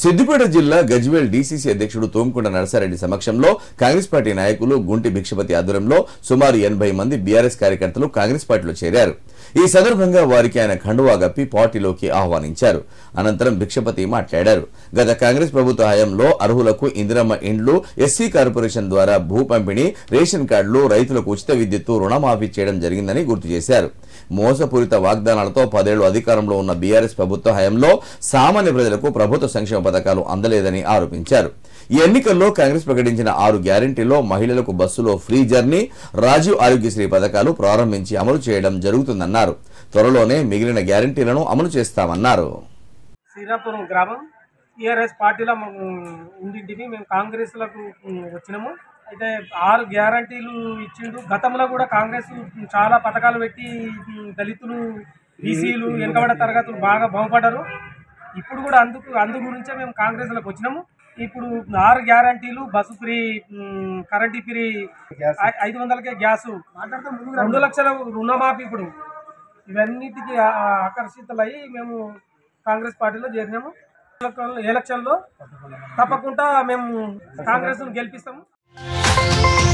సిద్దిపేట జిల్లా గజ్వేల్ డీసీసీ అధ్యక్షుడు తోంకొండ నరసారెడ్డి సమక్షంలో కాంగ్రెస్ పార్టీ నాయకులు గుంటి భిక్షపతి ఆధ్వర్యంలో సుమారు 80 మంది బీఆర్ఎస్ కార్యకర్తలు కాంగ్రెస్ పార్టీలో చేరారు. ఈ సందర్భంగా వారికి ఆయన కండువా గప్పి పార్టీలోకి ఆహ్వానించారు. అనంతరం భిక్షపతి మాట్లాడారు. గత కాంగ్రెస్ ప్రభుత్వ హయాంలో అర్హులకు ఇందిరమ్మ ఇండ్లు, ఎస్సీ కార్పొరేషన్ ద్వారా భూ పంపిణీ, రేషన్ కార్డులు, రైతులకు ఉచిత విద్యుత్తు, రుణమాఫీ చేయడం జరిగిందని గుర్తు చేశారు. మోసపూరిత వాగ్దానాలతో 10 ఏళ్లు అధికారంలో ఉన్న బీఆర్ఎస్ ప్రభుత్వ హయాంలో సామాన్య ప్రజలకు ప్రభుత్వ సంక్షేమ పథకాలు అందలేదని ఆరోపించారు. ఈ ఎన్నికల్లో కాంగ్రెస్ ప్రకటించిన 6 గ్యారెంటీలో మహిళలకు బస్సులో ఫ్రీ జర్నీ, రాజీవ్ ఆరోగ్యశ్రీ పథకాలు ప్రారంభించి అమలు చేయడం జరుగుతుందన్నారు. త్వరలోనే మిగిలిన గ్యారెంటీలను అమలు చేస్తామన్నారు. శ్రీరాంపురం గ్రామం టీఆర్ఎస్ పార్టీలో ఉండింటిని మేము కాంగ్రెస్లకు వచ్చినాము. అయితే 6 గ్యారంటీలు ఇచ్చిండు. గతంలో కూడా కాంగ్రెస్ చాలా పథకాలు పెట్టి దళితులు, బీసీలు, వెనుకబడ్డ తరగతులు బాగా బాగుపడ్డారు. ఇప్పుడు కూడా అందు గురించే మేము కాంగ్రెస్లోకి వచ్చినాము. ఇప్పుడు 6 గ్యారంటీలు, బస్సు ఫ్రీ, కరెంటు ఫ్రీ, 500కే గ్యాసు, 2 లక్షల రుణమాఫీ, ఇప్పుడు ఇవన్నిటికీ ఆకర్షితులయ్యి మేము కాంగ్రెస్ పార్టీలో చేరినాము. ఎలక్షన్లో తప్పకుండా మేము కాంగ్రెస్ను గెలిపిస్తాము.